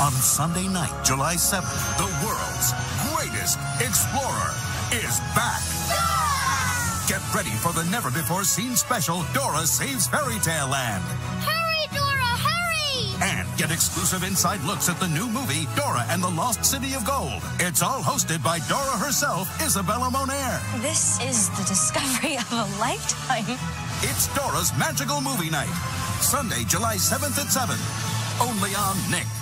On Sunday night, July 7th, the world's greatest explorer is back. Get ready for the never-before-seen special, Dora Saves Fairy Tale Land. Hurry, Dora, hurry! And get exclusive inside looks at the new movie, Dora and the Lost City of Gold. It's all hosted by Dora herself, Isabella Moner. This is the discovery of a lifetime. It's Dora's Magical Movie Night. Sunday, July 7th at 7. Only on Nick.